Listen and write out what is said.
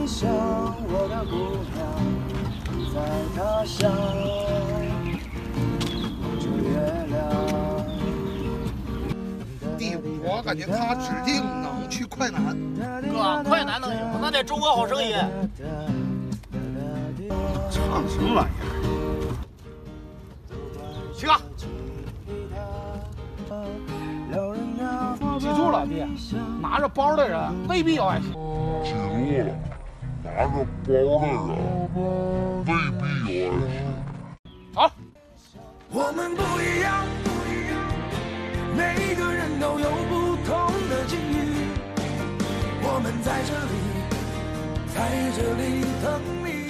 分享我的姑娘，在他乡望着月亮。 弟，我感觉他指定能去快男。 哥，快男能行，那得中国好声音。 唱什么玩意儿？去啊！ 记住了，弟，拿着包的人未必有爱情。 记住了，拿着包的人未必有爱情。 好， 我们不一样，每个人都有不同的境遇。我们在这里等你。